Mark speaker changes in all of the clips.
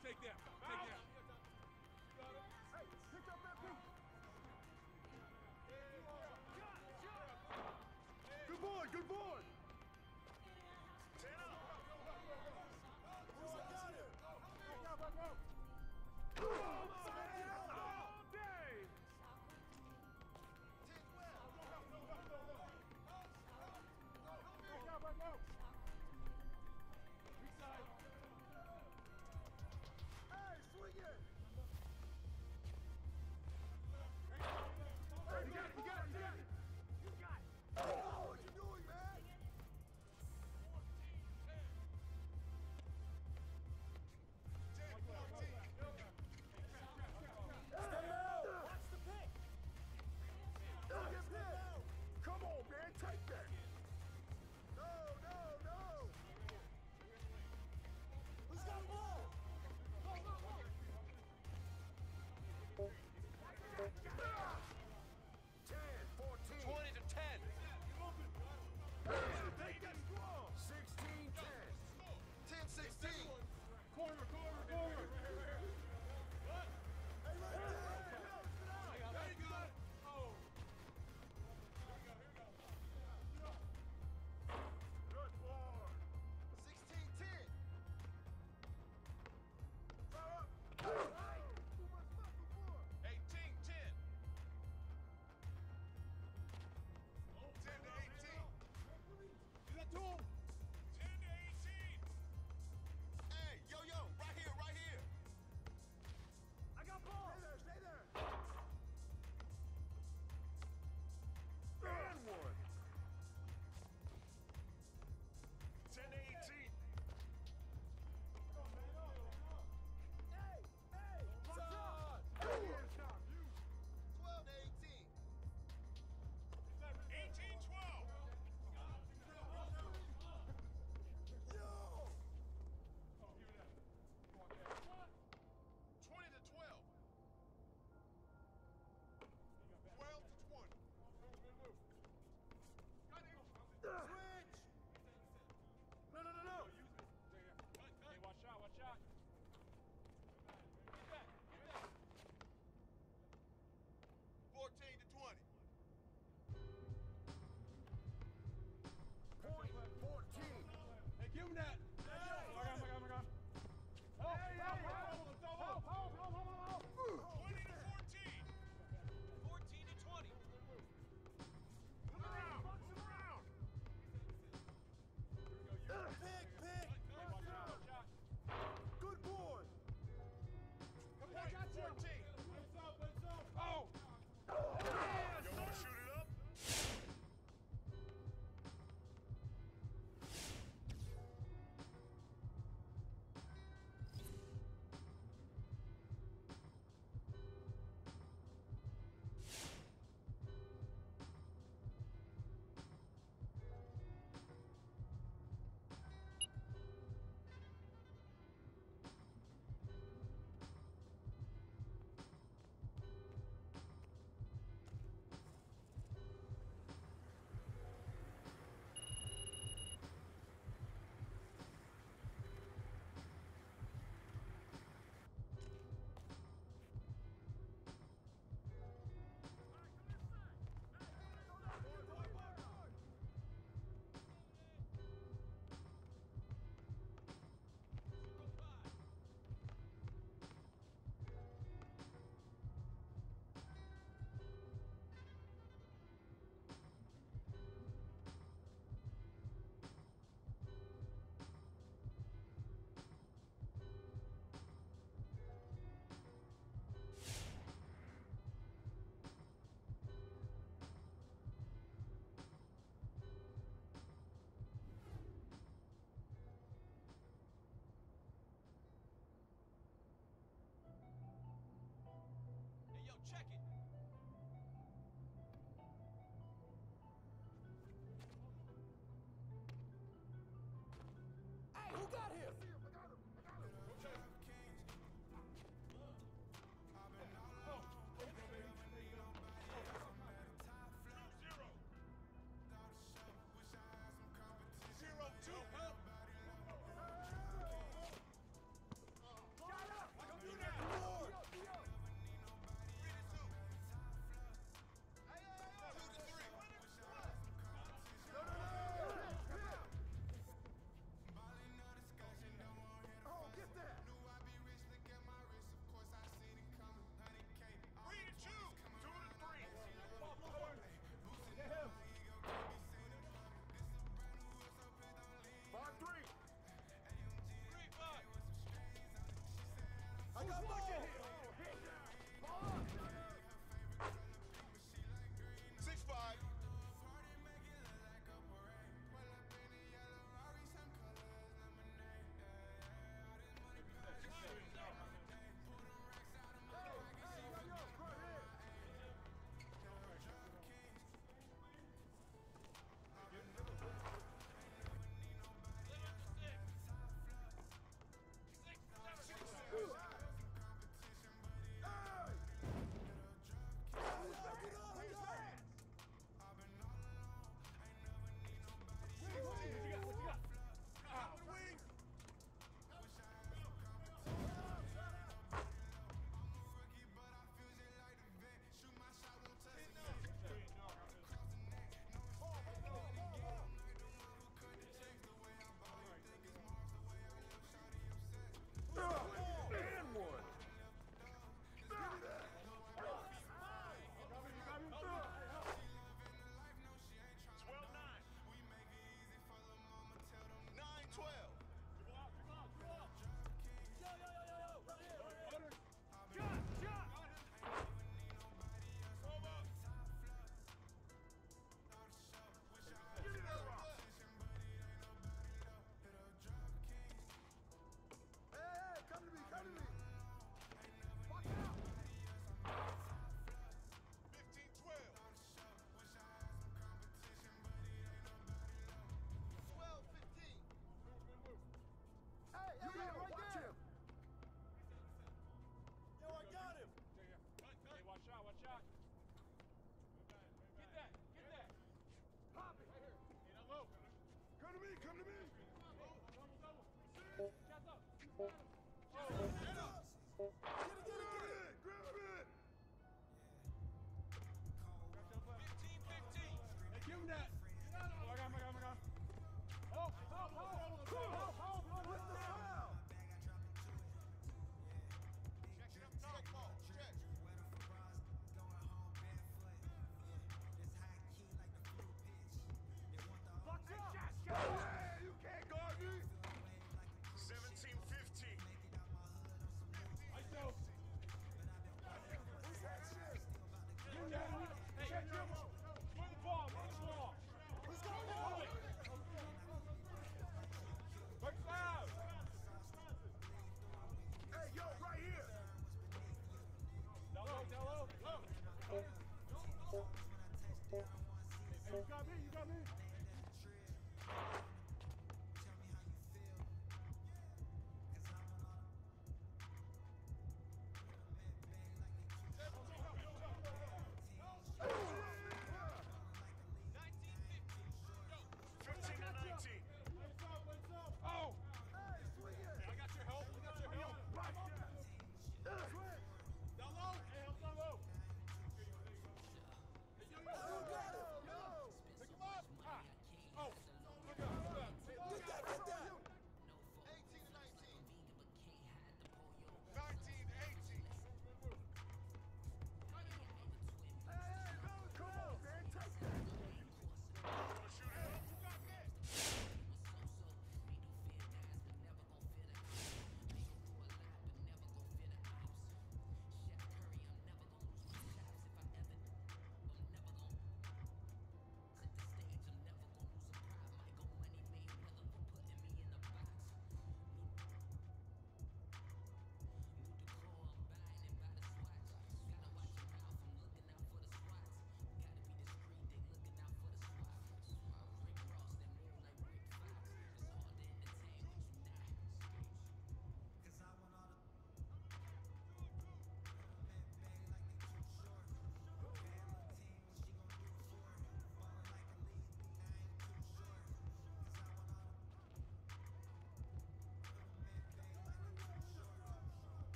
Speaker 1: take them. Take them.
Speaker 2: Hey, pick up that boot. Good boy, good boy. Stand up. Got it. Back up. All day. Back up. Weak side. Hey, swing it. Hey, you got it. Oh, what you doing, man? Jay, 14.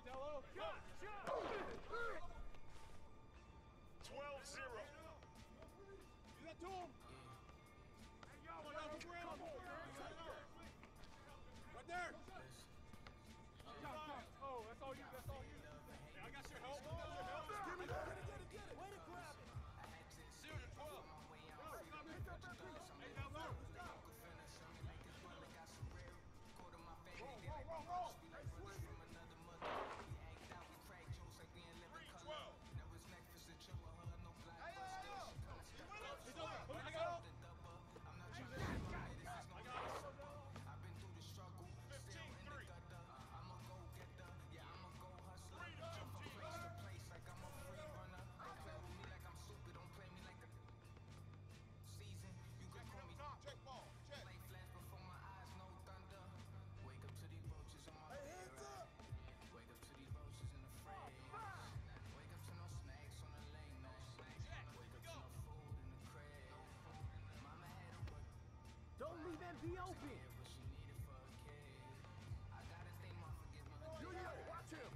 Speaker 2: Dello. Shot!
Speaker 1: 12-0.
Speaker 2: You got to him. Hey, yo, come on, ground. Right there. Oh, that's all you. That's all you. Hey, I got your help. Give me that. Get it. Way to grab it. Shoot it, 12. Hey, down low. Roll. Hey, swing.
Speaker 1: 12.
Speaker 2: I got him.
Speaker 1: 15-3. Check ball. Check.
Speaker 2: Don't leave MB open. Junior, watch him.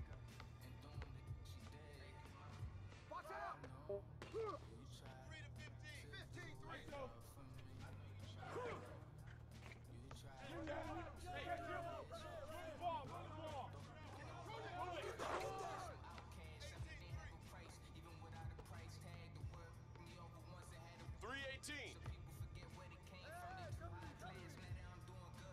Speaker 2: Watch out.
Speaker 1: 3 to 15. 15-3.
Speaker 2: Go. Ball.
Speaker 1: 3-18.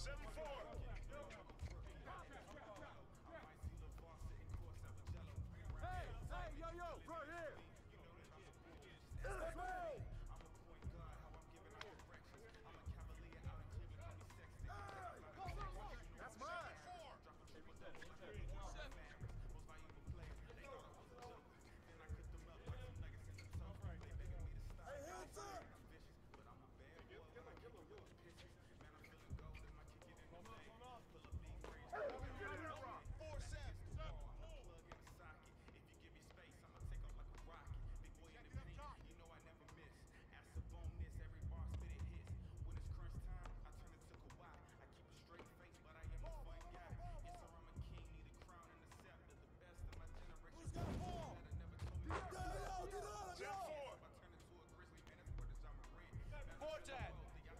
Speaker 1: 7-4.
Speaker 2: Hey, yo, right here. Let's go. That's mine. Hey, hands up.
Speaker 1: 4-7.
Speaker 2: Who's got the ball? Yo, get on him,
Speaker 1: 10-4.
Speaker 2: yo.
Speaker 1: Fortet.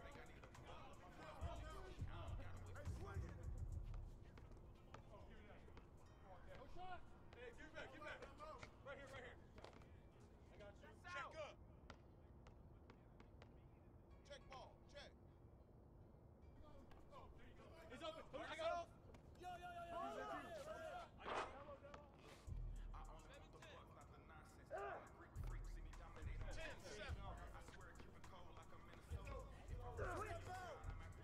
Speaker 2: Hey, swing it.
Speaker 3: No shot. Hey, give me back, give me back. Right here, right here. I got you.
Speaker 1: Check up. Check ball. Check.
Speaker 3: He's open. I got him.
Speaker 2: Yo.
Speaker 3: I got him.
Speaker 1: 10-7.
Speaker 2: Step out.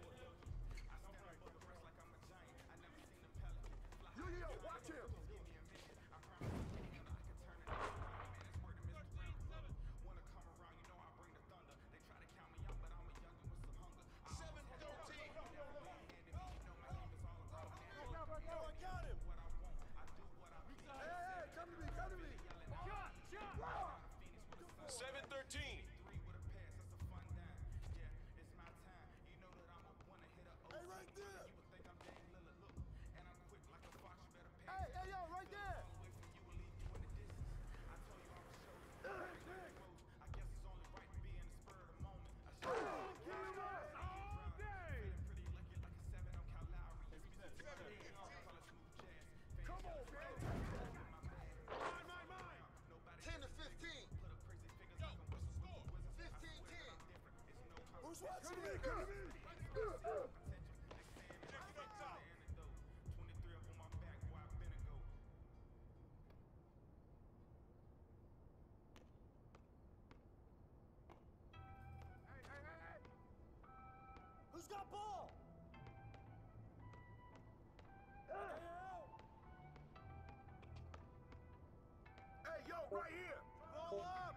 Speaker 2: Yo, watch him. Yo, I got him. Hey, come to me, come to me.
Speaker 3: Shot.
Speaker 1: 7-13.
Speaker 2: Hey, right there. Hey, yo, right there. Come on, man. Mine. 10-15.
Speaker 1: Yo, what's the score?
Speaker 2: 15-10. Who's watching me? Come to me.
Speaker 1: Check it up top.
Speaker 2: Who's got ball? Hey, yo, right here. Ball up.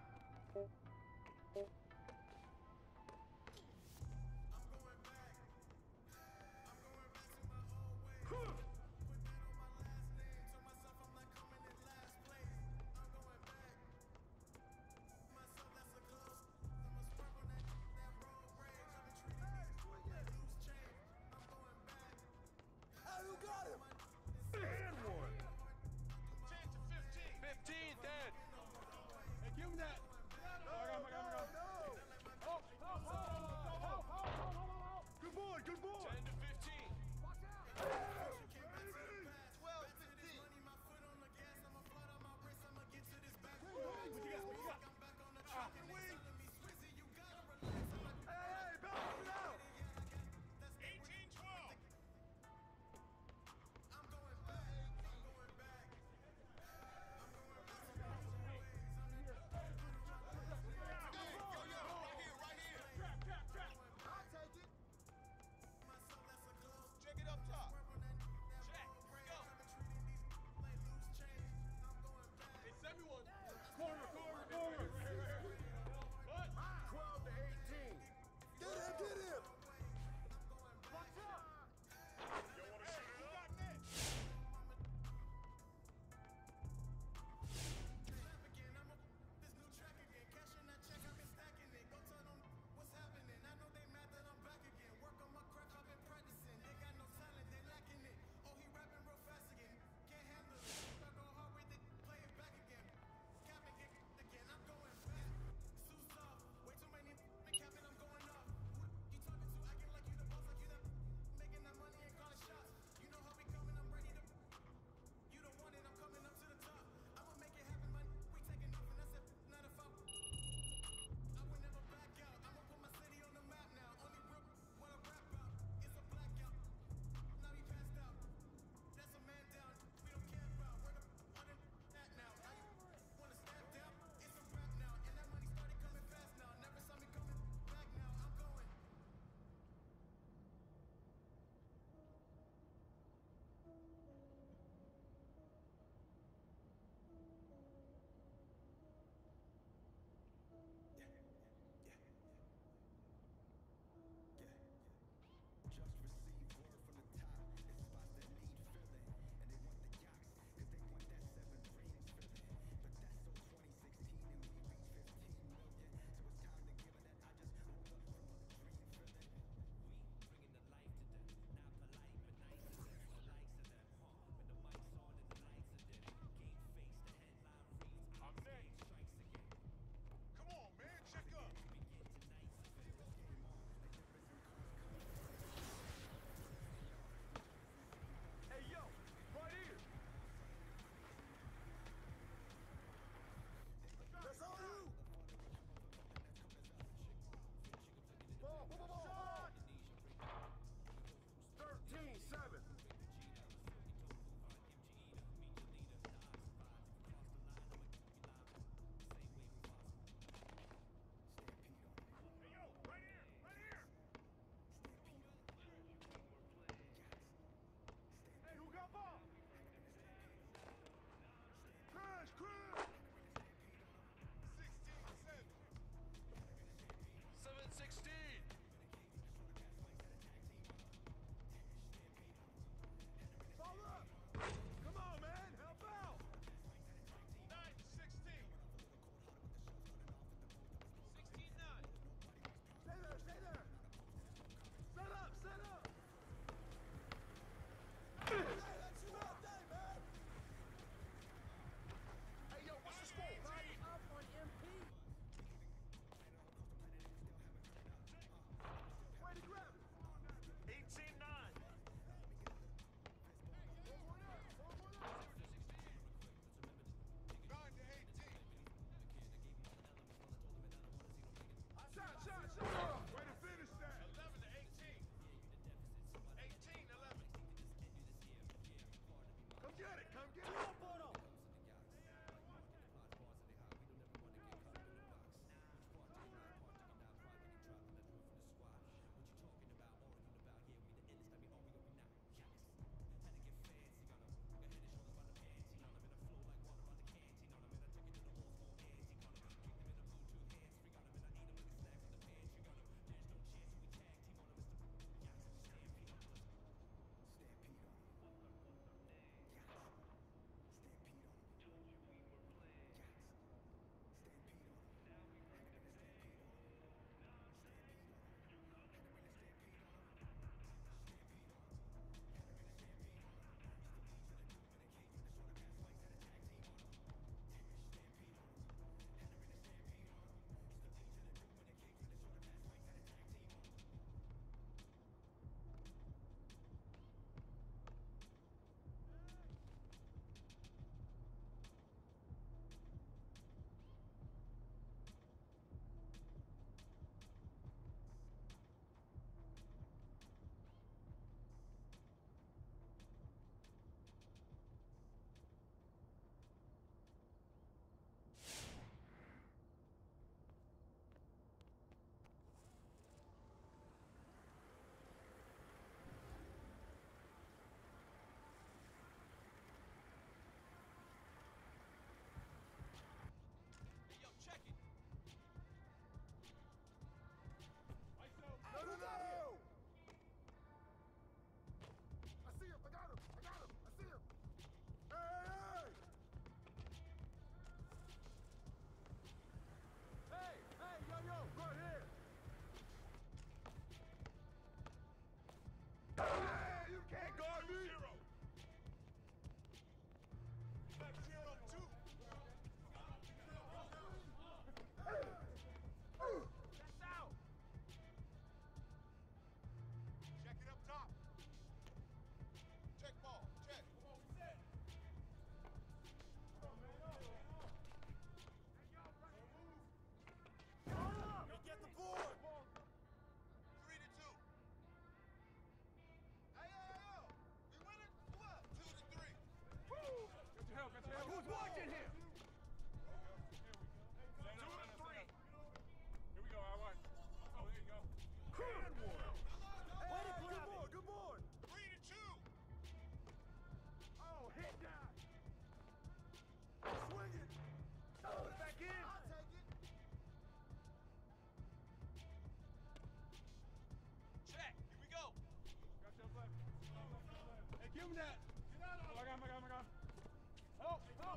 Speaker 3: give him that. Get out of it. I got him. Help.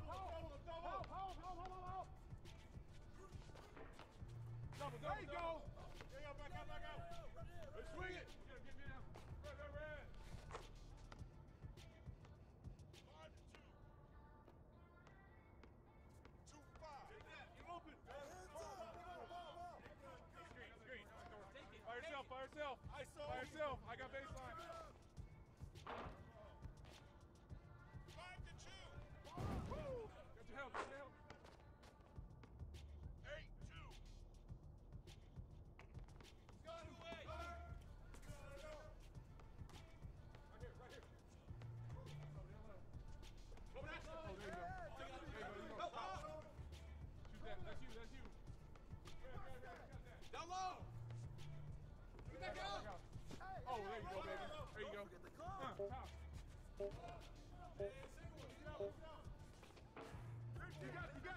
Speaker 3: Double. There you go. Yeah, back out. Let's swing it. Get me down. Red.
Speaker 1: 5 to 2. 2-5.
Speaker 3: Get that. You open. Screen. By yourself. By yourself. I got baseline.
Speaker 1: 5 to 2.
Speaker 3: Got your help.
Speaker 1: 8-2.
Speaker 3: Got away. Right here. Go back. Oh, there you go. Shoot that. That's you.
Speaker 1: Down low.
Speaker 3: Get that guy out. Oh, there you go, baby. There you go. Top. You got it.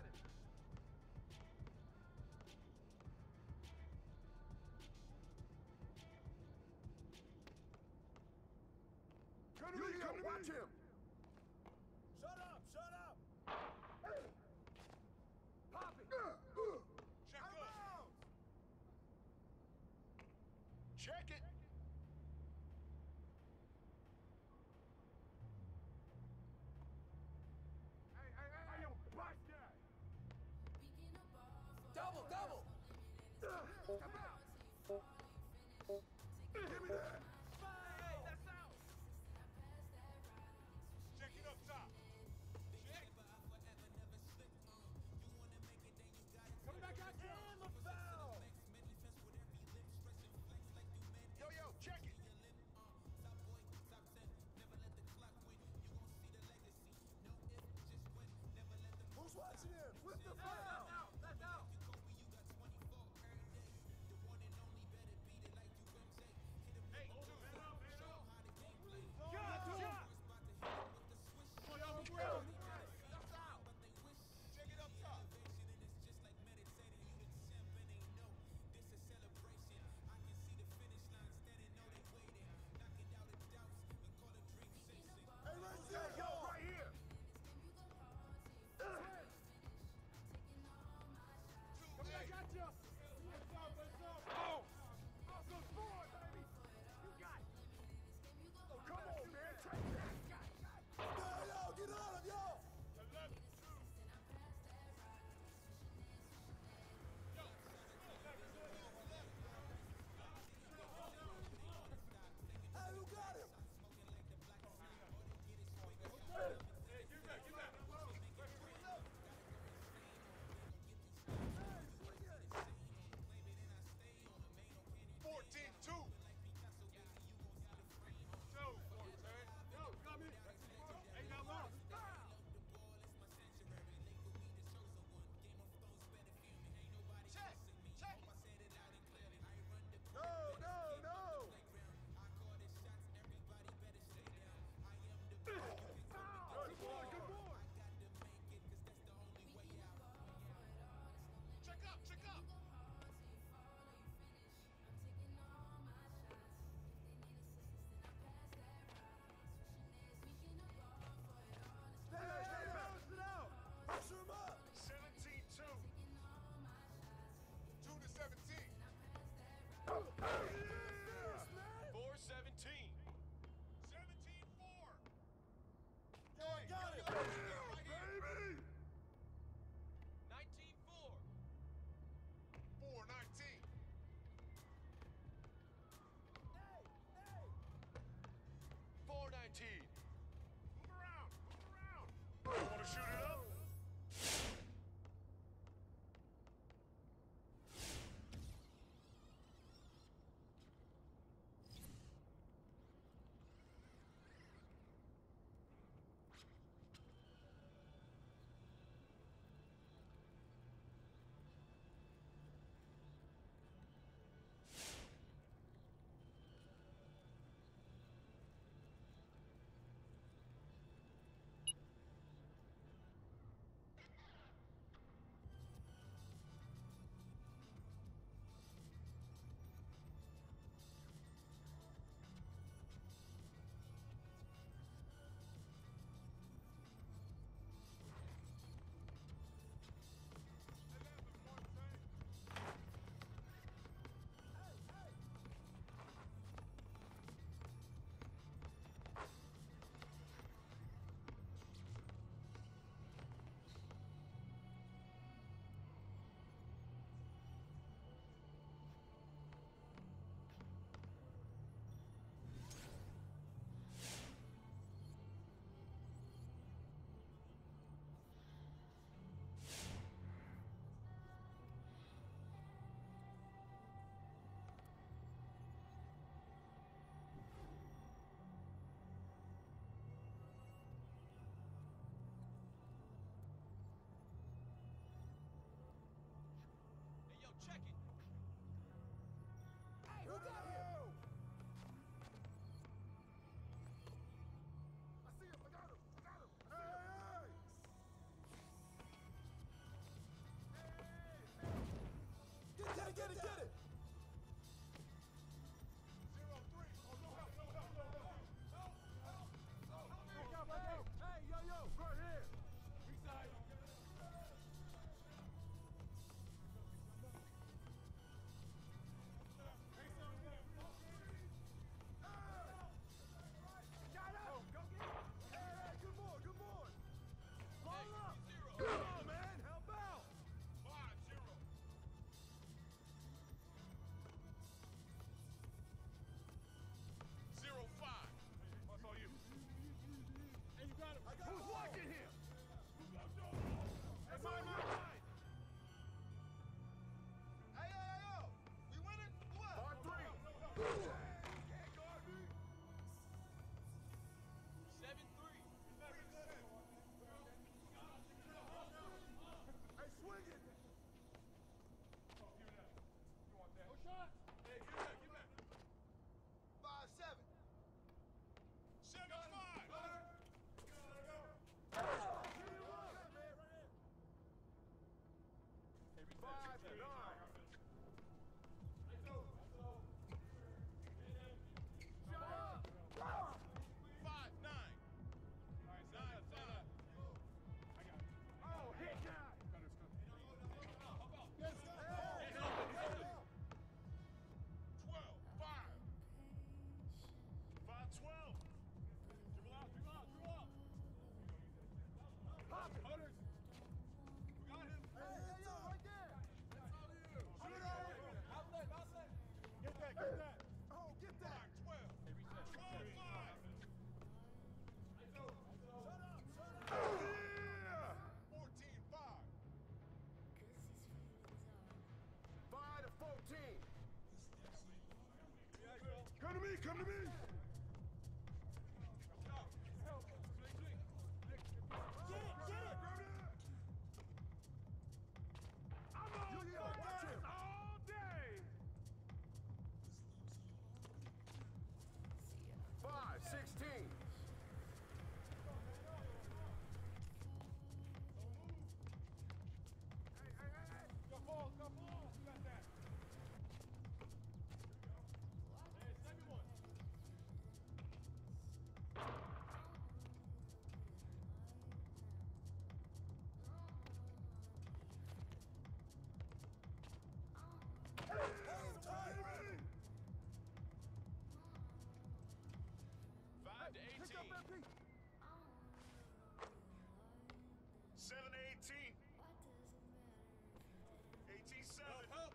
Speaker 2: Come to me, watch him. Shut up. Pop it.
Speaker 1: Check up. Check it.
Speaker 3: Hey, yo, watch that.
Speaker 2: Double. Come out. Give me that. Hey, that's out.
Speaker 1: Check it up top. Check.
Speaker 3: Coming back at you.
Speaker 2: And the foul. check it. Hey, who got him?
Speaker 3: I see him. I got him. I got him. Hey!
Speaker 2: Get it.
Speaker 1: 0-3. Oh, no help, no help, no help.
Speaker 3: Back out, back out. Hey, yo, right here.
Speaker 1: Weak side.
Speaker 3: Got him. Go get him. Hey, good boy, good boy. Ball up.
Speaker 2: 0.
Speaker 3: Come on, man. Help out.
Speaker 1: 5-0. 0-5.
Speaker 3: That's all you.
Speaker 1: Hey, you got him.
Speaker 3: Who's watching him? Hey, mine.
Speaker 1: Hey, yo. We winning? What?
Speaker 3: 5-3. Can't guard me.
Speaker 2: 7-3.
Speaker 3: Hey, swing it.
Speaker 1: No shot. Hey, give back. 5-7. 7-5.
Speaker 3: Five to 9.
Speaker 1: 5-9. 9-9.
Speaker 3: Oh, hit guy.
Speaker 1: 12-5. 5-12. Dribble out.
Speaker 3: Pop it.
Speaker 1: Hunters. We got him.
Speaker 3: Hey, right there.
Speaker 1: Shoot over.
Speaker 3: Get that. Oh, get that.
Speaker 1: 5-12. 12-5.
Speaker 3: Yeah.
Speaker 1: 14-5.
Speaker 3: 5 to 14. Come to me.
Speaker 2: Get it.
Speaker 3: I'm on watch him all day. 5-16.
Speaker 1: Go ball. You got that. Hey, second one.
Speaker 2: Five to
Speaker 3: Pick up
Speaker 2: 18.
Speaker 3: that piece.
Speaker 1: 7-18. 18-7.
Speaker 2: Help.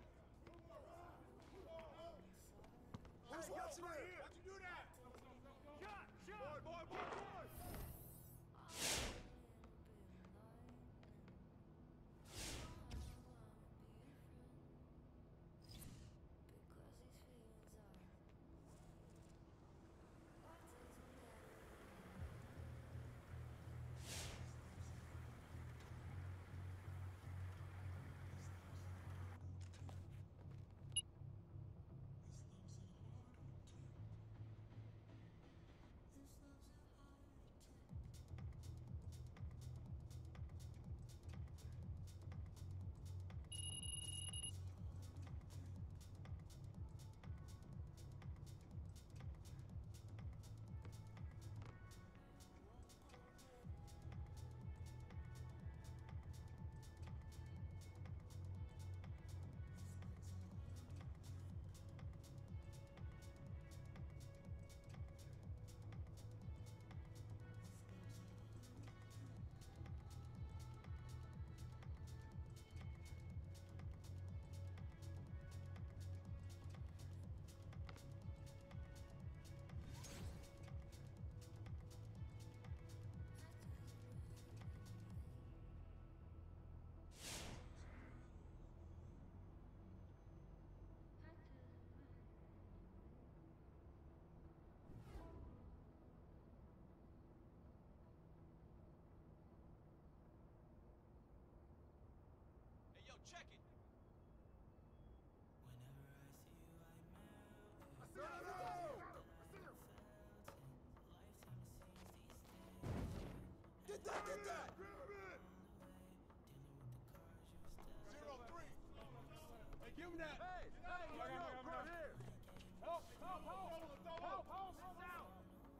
Speaker 3: Who's watching right here?
Speaker 1: How'd you do that?
Speaker 3: Shot. Boy.
Speaker 2: Hey, yo, check it.
Speaker 3: give him that.
Speaker 2: Hey,
Speaker 3: I got him.
Speaker 2: right here.
Speaker 3: Help, help, help. Help,
Speaker 2: Down.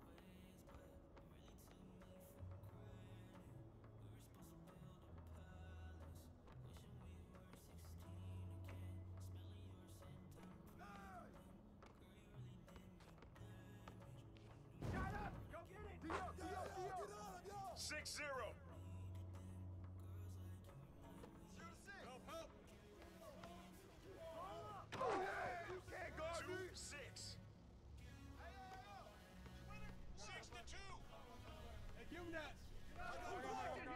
Speaker 2: Shut up! Go get it!
Speaker 1: Yo.
Speaker 4: 6-0.
Speaker 1: Zero to six.
Speaker 3: Help, help.
Speaker 4: You can't guard me. 2-6.
Speaker 1: Hey, yo. We winning?
Speaker 4: 6-2.
Speaker 3: Hey, give him that. I got him.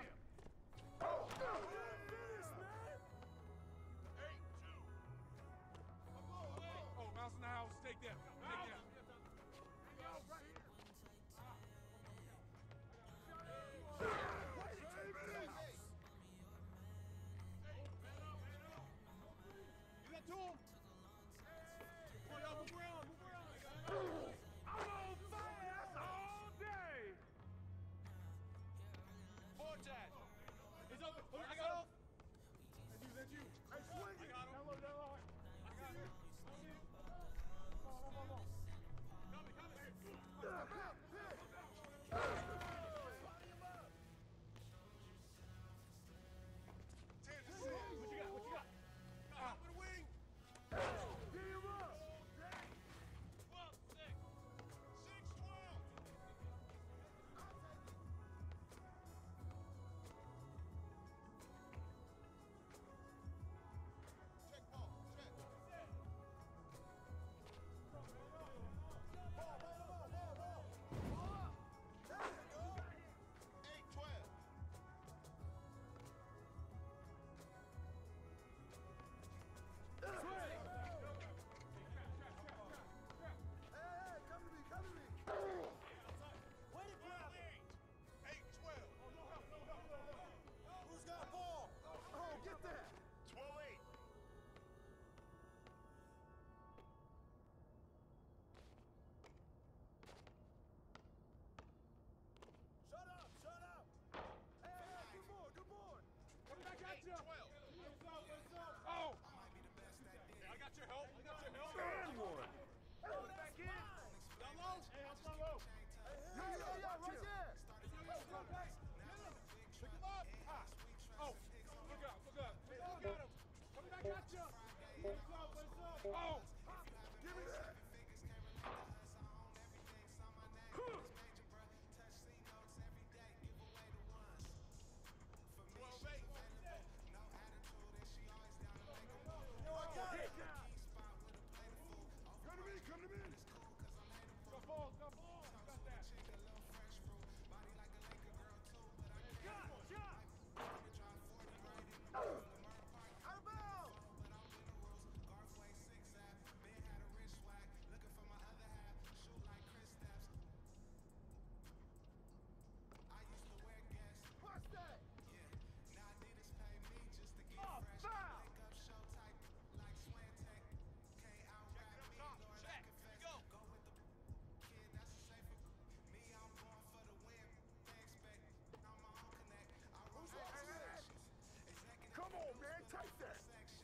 Speaker 2: Finish, man!
Speaker 4: 8-2.
Speaker 3: Oh, mouse in the house. Take that. Take that.
Speaker 2: Right here.
Speaker 3: You got to him. Come on, y'all, move around.
Speaker 2: I'm on fire all day!
Speaker 4: Fortet.
Speaker 3: He's open. Oh, I got him. That's you.
Speaker 2: Hey, swing it!
Speaker 3: Down low. I got him. Come on. What you got?
Speaker 4: Top of the wing.
Speaker 2: Get him up!
Speaker 4: 12-6. 6-12.
Speaker 1: Check ball. Check. Ball up. 8-12.
Speaker 2: Way to grab it!
Speaker 4: 8-12.
Speaker 2: Who's got ball? Oh, get that!
Speaker 4: 12-8.
Speaker 2: Shut up! Hey, good board!
Speaker 3: Coming back at you.
Speaker 4: 8-12.
Speaker 3: Oh. I got your help.
Speaker 2: Stand one! Oh, back in!
Speaker 3: Down low. Hey, I'm down low.
Speaker 2: Yeah, right there!
Speaker 3: Pick him up. Oh, look out. Hey, look at him. Coming back at you. Face up. Oh.
Speaker 2: Give me that! Come to me!
Speaker 3: Go balls. Got that.
Speaker 2: Shot! Out of bounds! Watch that! Oh, foul!
Speaker 4: Check. Here we go.
Speaker 2: Come on, man, take that!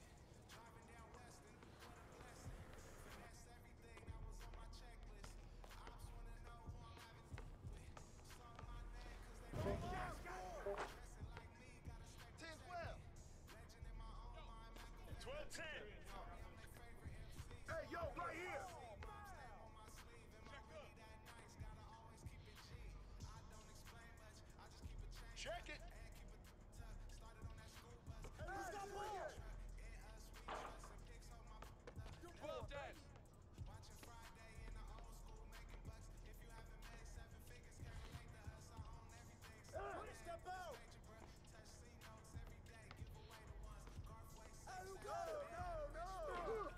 Speaker 1: Ten, 12.
Speaker 4: 12-10.
Speaker 2: Hey, yo, right here!
Speaker 4: Check it.
Speaker 2: Who's got ball?
Speaker 4: 12-10.
Speaker 2: Step out! Hey, who got it? No!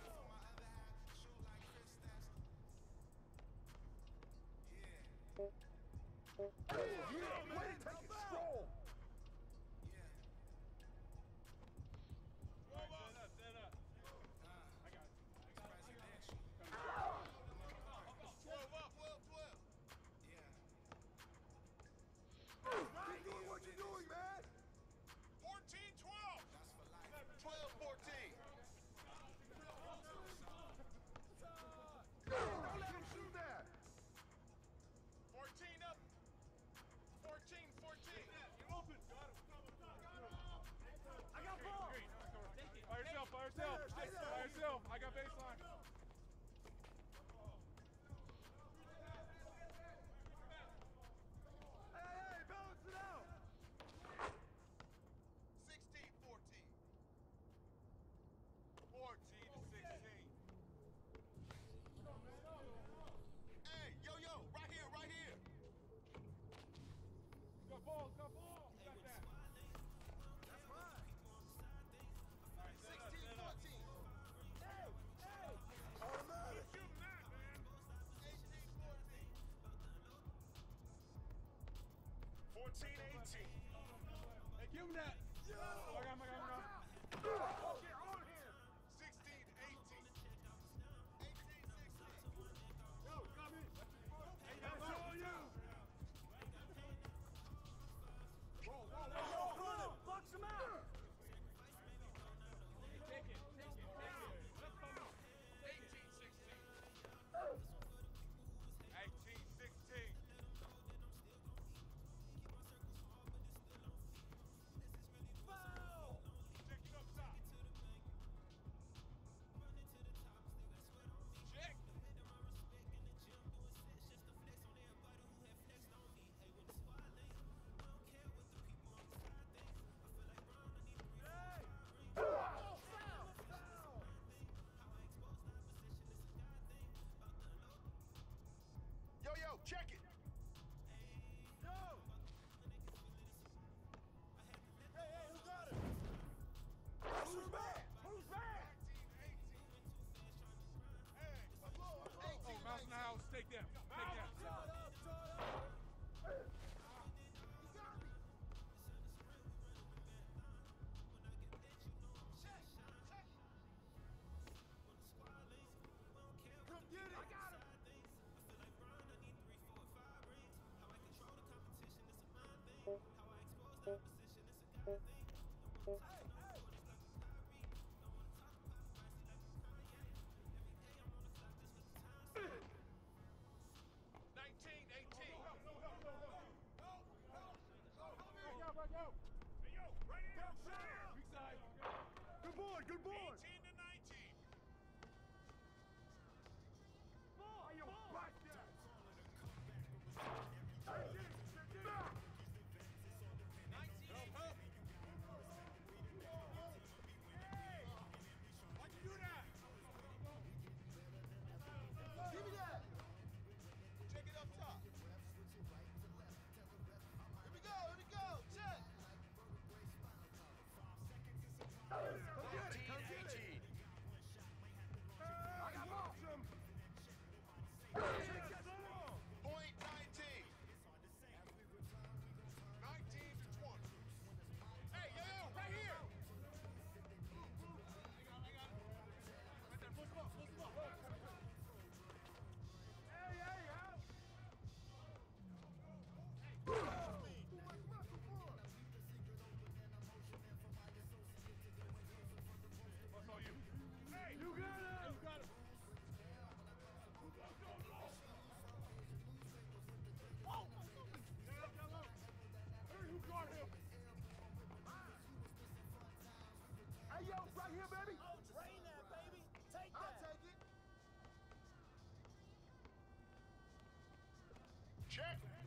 Speaker 2: Yeah, way to take it strong!
Speaker 3: Stand up. I got it.
Speaker 4: 12 up.
Speaker 1: 12-12.
Speaker 2: Keep doing what you're doing, man!
Speaker 4: 14-12.
Speaker 1: 12-14.
Speaker 3: yourself. Stay by yourself. I got baseline.
Speaker 1: Hey, balance it out.
Speaker 4: 16, 14.
Speaker 3: 14 to 16.
Speaker 4: Hey, yo, right here, right here.
Speaker 3: Got ball, got ball. Got that.
Speaker 1: That's mine.
Speaker 4: 16, 14.
Speaker 1: Automatic.
Speaker 3: Shoot that, man.
Speaker 4: 18, 14.
Speaker 3: 14, 18. Hey, give him that.
Speaker 1: Yo!
Speaker 3: I got him.
Speaker 1: Okay, on him.
Speaker 4: 16, 18. 18, 16.
Speaker 3: Yo, come in. Hey, that's all you. Whoa.
Speaker 1: Run him. Box him out.
Speaker 3: Take it. Let's come on.
Speaker 4: 18, 16.
Speaker 3: 18, 16.
Speaker 1: Foul.
Speaker 3: Check it up top.
Speaker 4: Check. Yo, check it.
Speaker 1: Yo. Hey, who got it? Who's back? Who's back?
Speaker 4: 18, 18. Hey, let's go.
Speaker 3: Oh, mouse in the house. Take them.
Speaker 1: Shut up. Come get it. I got him. Hey.
Speaker 4: 19, 18.
Speaker 3: Back out. Hey, yo, right here. Weak side.
Speaker 1: Good board.
Speaker 3: 18 to 19.
Speaker 1: Ball. You bastard.
Speaker 3: Why'd you do that?
Speaker 1: Give me that.
Speaker 4: Check it up top.
Speaker 1: Here we go. Check. Come get it.
Speaker 4: 18.
Speaker 1: I got Marsham. Take that ball.
Speaker 4: Point 19. 19 to 20. Hey, yo, right here.
Speaker 1: Hey, out.
Speaker 3: What's on you? Hey,
Speaker 1: You got him.
Speaker 3: you got it. Hey, who got him?
Speaker 1: Hey, yo, right here, baby.
Speaker 2: Oh, drain that, baby. Take
Speaker 1: I'll
Speaker 2: that.
Speaker 1: take it.
Speaker 4: Check.